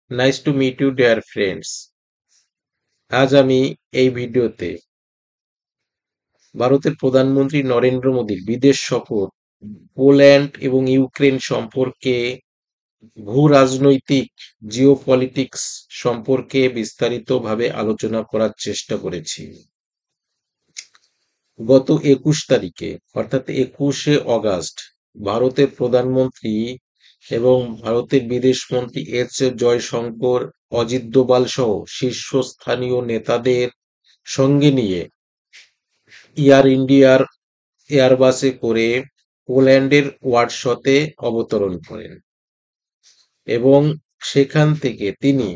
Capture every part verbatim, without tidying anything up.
Nice to meet you dear friends. আজ আমি এই ভিডিওতে ভারতের প্রধানমন্ত্রী নরেন্দ্র মোদীর বিদেশ সফর, পোল্যান্ড এবং ইউক্রেন সম্পর্কে, ভূ রাজনৈতিক জিওপলিটিক্স সম্পর্কে বিস্তারিতভাবে আলোচনা করার চেষ্টা করেছি। গত একুশ তারিখে অর্থাৎ একুশে অগাস্ট ভারতের প্রধানমন্ত্রী এবং ভারতের বিদেশমন্ত্রী এস জয়শঙ্কর, অজিত দোভাল সহ শীর্ষস্থানীয় নেতাদের সঙ্গে নিয়ে এয়ার ইন্ডিয়ার এয়ারবাসে করে পোল্যান্ডের ওয়ারশতে অবতরণ করেন এবং সেখান থেকে তিনি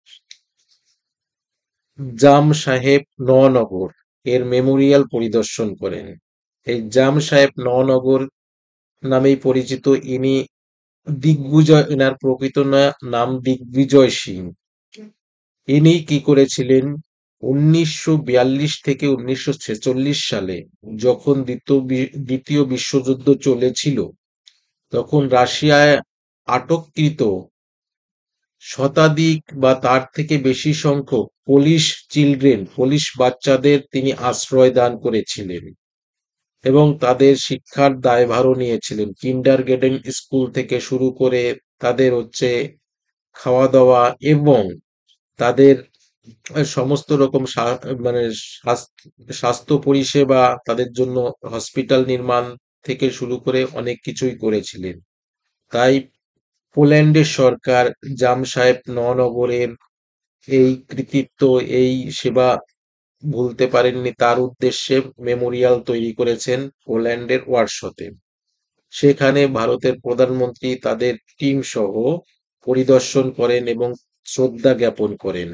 জাম সাহেব নওনগর এর মেমোরিয়াল পরিদর্শন করেন। এই জাম সাহেব নওনগর নামেই পরিচিত ইনি দিগ্বিজয়, এনার প্রকৃত না- নাম দিগ্বিজয় সিং। ইনি কি করেছিলেন, উনিশশো বিয়াল্লিশ থেকে উনিশশো ছেচল্লিশ সালে যখন দ্বিতীয় বি- দ্বিতীয় বিশ্বযুদ্ধ চলেছিল, তখন রাশিয়ায় আটককৃত শতাধিক বা তার থেকে বেশি সংখ্যক পোলিশ চিলড্রেন, পোলিশ বাচ্চাদের তিনি আশ্রয় দান করেছিলেন এবং তাদের শিক্ষার দায়ভারও নিয়েছিলেন। কিন্ডার গার্ডেন স্কুল থেকে শুরু করে তাদের হচ্ছে খাওয়া দাওয়া এবং তাদের সমস্ত রকম সা- মানে স্বাস্থ- স্বাস্থ্য পরিষেবা, তাদের জন্য হসপিটাল নির্মাণ থেকে শুরু করে অনেক কিছুই করেছিলেন। তাই পোল্যান্ডের সরকার জাম সাহেব নওনগরের এই কৃতিত্ব, এই সেবা ভুলতে পারেননি। তার উদ্দেশ্যে মেমোরিয়াল তৈরি করেছেন পোল্যান্ডের ওয়ারশতে। সেখানে ভারতের প্রধানমন্ত্রী তাদের টিম সহ পরিদর্শন করেন এবং শ্রদ্ধা জ্ঞাপন করেন।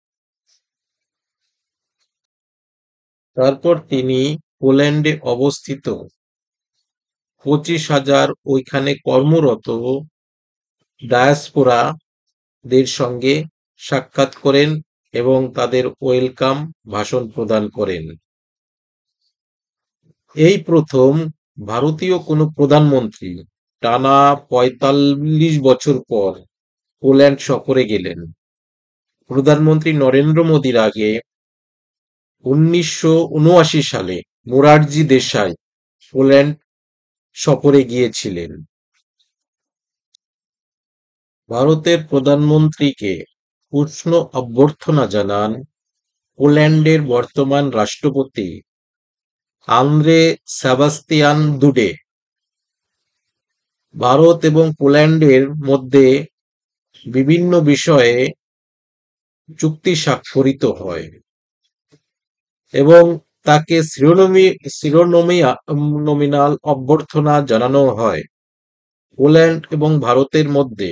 তারপর তিনি পোল্যান্ডে অবস্থিত পঁচিশ হাজার ওইখানে কর্মরত ডায়াসপোরা দের সঙ্গে সাক্ষাৎ করেন এবং তাদের ওয়েলকাম ভাষণ প্রদান করেন। এই প্রথম ভারতীয় কোনো প্রধানমন্ত্রী টানা পঁয়তাল্লিশ বছর পর পোল্যান্ড সফরে গেলেন। প্রধানমন্ত্রী নরেন্দ্র মোদীর আগে উনিশশো উনআশি সালে মোরারজি দেশাই পোল্যান্ড সফরে গিয়েছিলেন। ভারতের প্রধানমন্ত্রীকে উষ্ণ অভ্যর্থনা জানান পোল্যান্ডের বর্তমান রাষ্ট্রপতি আন্দ্রে সেবাস্তিয়ান দুডে। ভারত এবং পোল্যান্ডের মধ্যে বিভিন্ন বিষয়ে চুক্তি স্বাক্ষরিত হয় এবং তাকে শিরোনমি শিরোনমিয়া নমিনাল অভ্যর্থনা জানানো হয়। পোল্যান্ড এবং ভারতের মধ্যে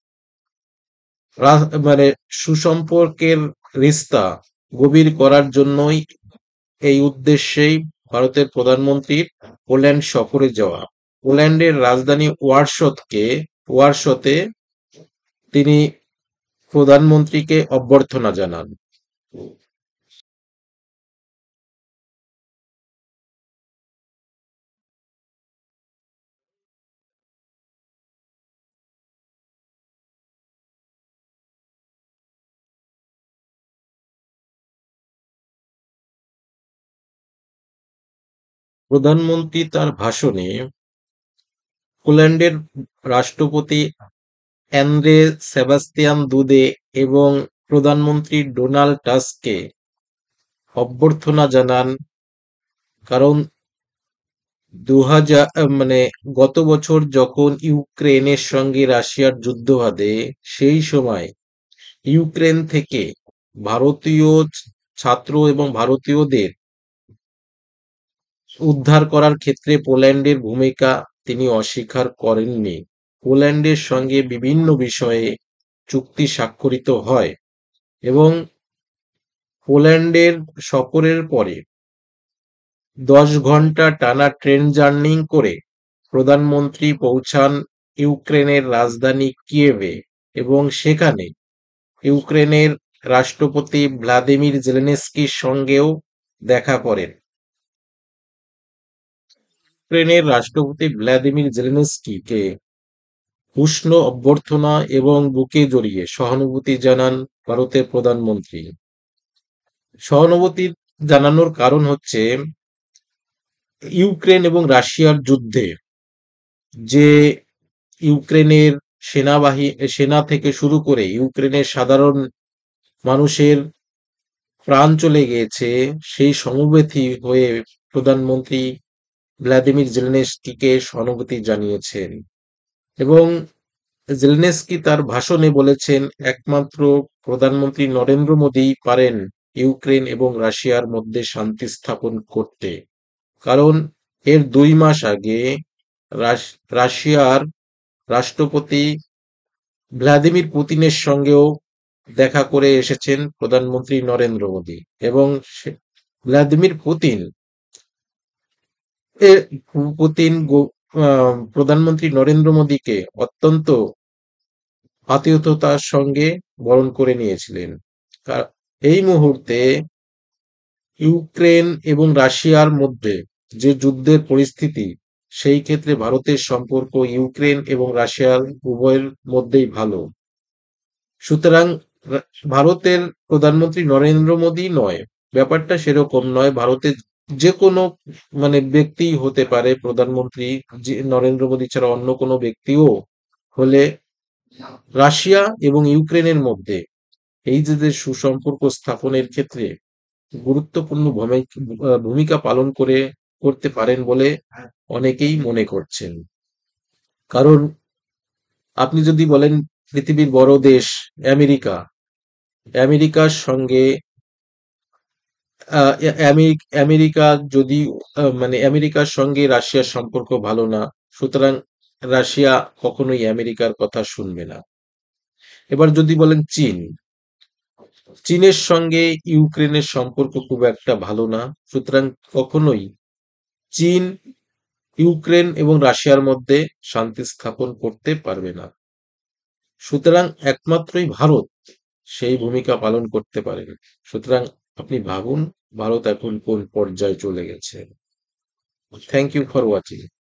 রা- মানে সুসম্পর্কের রিস্তা গভীর করার জন্যই, এই উদ্দেশ্যেই ভারতের প্রধানমন্ত্রীর পোল্যান্ড সফরে যাওয়া। পোল্যান্ডের রাজধানী ওয়ারশতকে ওয়ারশতে তিনি প্রধানমন্ত্রীকে অভ্যর্থনা জানান। প্রধানমন্ত্রী তার ভাষণে পোল্যান্ডের রাষ্ট্রপতি অ্যান্দ্রে সেবাস্তিয়ান দুদে এবং প্রধানমন্ত্রী ডোনাল্ড টাস্ককে অভ্যর্থনা জানান, কারণ দু হাজার মানে গত বছর যখন ইউক্রেনের সঙ্গে রাশিয়ার যুদ্ধ বাধে, সেই সময় ইউক্রেন থেকে ভারতীয় ছাত্র এবং ভারতীয়দের উদ্ধার করার ক্ষেত্রে পোল্যান্ডের ভূমিকা তিনি অস্বীকার করেননি। পোল্যান্ডের সঙ্গে বিভিন্ন বিষয়ে চুক্তি স্বাক্ষরিত হয় এবং পোল্যান্ডের সফরের পরে দশ ঘন্টা টানা ট্রেন জার্নি করে প্রধানমন্ত্রী পৌঁছান ইউক্রেনের রাজধানী কিয়েভে এবং সেখানে ইউক্রেনের রাষ্ট্রপতি ভ্লাদিমির জেলেনস্কির সঙ্গেও দেখা করেন। ইউক্রেনের রাষ্ট্রপতি ভ্লাদিমির জেলেনস্কিকে উষ্ণ অভ্যর্থনা এবং বুকে জড়িয়ে সহানুভূতি জানান ভারতের প্রধানমন্ত্রী। সহানুভূতি জানানোর কারণ হচ্ছে ইউক্রেন এবং রাশিয়ার যুদ্ধে যে ইউক্রেনের সেনাবাহিনী সেনা থেকে শুরু করে ইউক্রেনের সাধারণ মানুষের প্রাণ চলে গিয়েছে, সেই সমবেথী হয়ে প্রধানমন্ত্রী ভ্লাদিমির জেলেনস্কিকে সহানুভূতি জানিয়েছেন। এবং জেলেনস্কি তার ভাষণে বলেছেন, একমাত্র প্রধানমন্ত্রী নরেন্দ্র মোদীই পারেন ইউক্রেন এবং রাশিয়ার মধ্যে শান্তি স্থাপন করতে। কারণ এর দুই মাস আগে রাশ- রাশিয়ার রাষ্ট্রপতি ভ্লাদিমির পুতিনের সঙ্গেও দেখা করে এসেছেন প্রধানমন্ত্রী নরেন্দ্র মোদী। এবং সে- ভ্লাদিমির পুতিন এ পুতিন গো- আহ, প্রধানমন্ত্রী নরেন্দ্র মোদীকে অত্যন্ত আতিথেয়তার সঙ্গে বরণ করে নিয়েছিলেন। কার- এই মুহূর্তে ইউক্রেন এবং রাশিয়ার মধ্যে যে যুদ্ধের পরিস্থিতি, সেই ক্ষেত্রে ভারতের সম্পর্ক ইউক্রেন এবং রাশিয়ার উভয়ের মধ্যেই ভালো। সুতরাং রা- ভারতের প্রধানমন্ত্রী নরেন্দ্র মোদী নয়, ব্যাপারটা সেরকম নয়। ভারতের যে কোনো মানে ব্যক্তি হতে পারে প্রধানমন্ত্রী, যে নরেন্দ্র মোদী ছাড়া অন্য কোনো ব্যক্তিও হলে রাশিয়া এবং ইউক্রেনের মধ্যে এই যে যে সুসম্পর্ক স্থাপনের ক্ষেত্রে গুরুত্বপূর্ণ ভূমিক- আহ, ভূমিকা পালন করে করতে পারেন বলে অনেকেই মনে করছেন। কারণ আপনি যদি বলেন পৃথিবীর বড় দেশ আমেরিকা, আমেরিকার সঙ্গে আহ, এ- আমেরিক- আমেরিকা যদি আহ, মানে আমেরিকার সঙ্গে রাশিয়ার সম্পর্ক ভালো না, সুতরাং রাশিয়া কখনোই আমেরিকার কথা শুনবে না। এবার যদি বলেন চীন, চীনের সঙ্গে ইউক্রেনের সম্পর্ক খুব একটা ভালো না, সুতরাং কখনোই চীন ইউক্রেন এবং রাশিয়ার মধ্যে শান্তি স্থাপন করতে পারবে না। সুতরাং একমাত্রই ভারত সেই ভূমিকা পালন করতে পারেন। সুতরাং আপনি ভাবুন ভারত এখন কোন পর্যায়ে চলে গেছে। Thank you for watching.